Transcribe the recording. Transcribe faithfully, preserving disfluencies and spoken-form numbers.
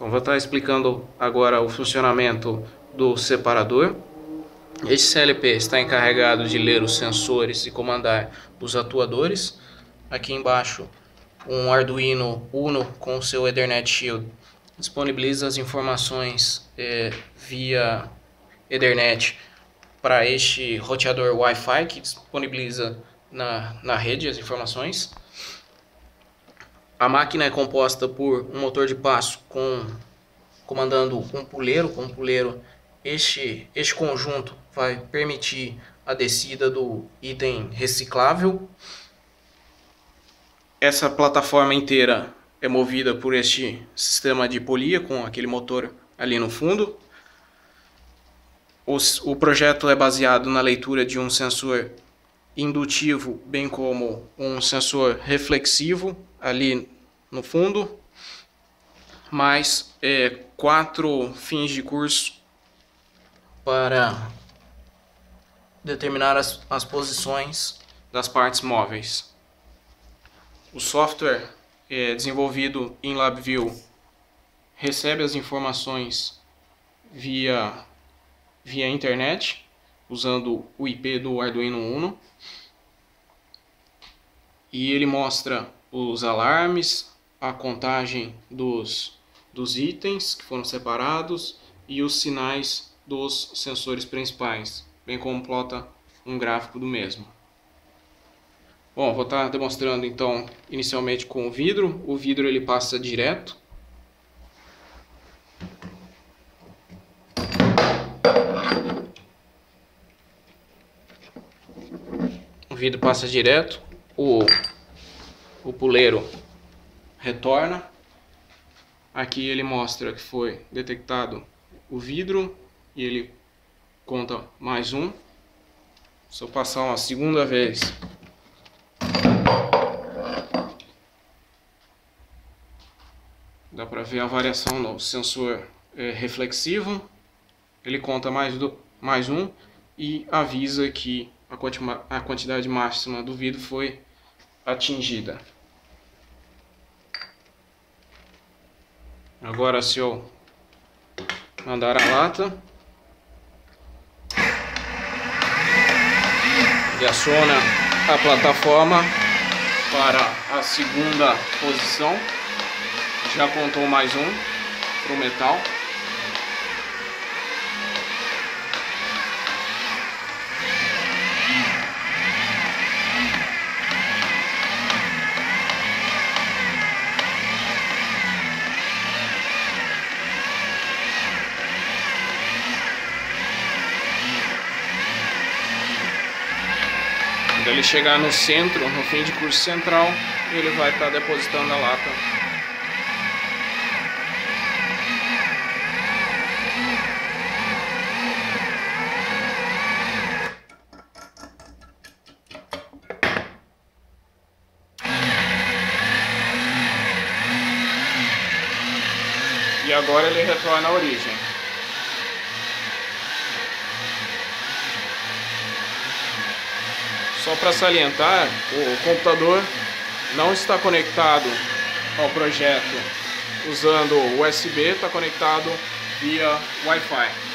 Então, vou estar explicando agora o funcionamento do separador. Este C L P está encarregado de ler os sensores e comandar os atuadores. Aqui embaixo, um Arduino Uno com seu Ethernet Shield disponibiliza as informações é, via Ethernet para este roteador Wi-Fi que disponibiliza na, na rede as informações. A máquina é composta por um motor de passo com, comandando um puleiro. Com um puleiro, este, este conjunto vai permitir a descida do item reciclável. Essa plataforma inteira é movida por este sistema de polia com aquele motor ali no fundo. O, o projeto é baseado na leitura de um sensor indutivo, bem como um sensor reflexivo ali no fundo, mais é, quatro fins de curso para determinar as, as posições das partes móveis. O software é desenvolvido em LabVIEW recebe as informações via, via internet, usando o I P do Arduino Uno. E ele mostra os alarmes, a contagem dos, dos itens que foram separados e os sinais dos sensores principais, bem como plota um gráfico do mesmo. Bom, vou estar demonstrando então inicialmente com o vidro. O vidro ele passa direto. O vidro passa direto. O, o puleiro retorna. Aqui ele mostra que foi detectado o vidro e ele conta mais um. Se eu passar uma segunda vez, dá para ver a variação no sensor é, reflexivo. Ele conta mais, do, mais um e avisa que a, quanti a quantidade máxima do vidro foi atingida. Agora, se eu mandar a lata, ele aciona a plataforma para a segunda posição. Já contou mais um para o metal. Quando ele chegar no centro, no fim de curso central, ele vai estar depositando a lata. E agora ele retorna à origem. Só para salientar, o computador não está conectado ao projeto usando U S B, está conectado via Wi-Fi.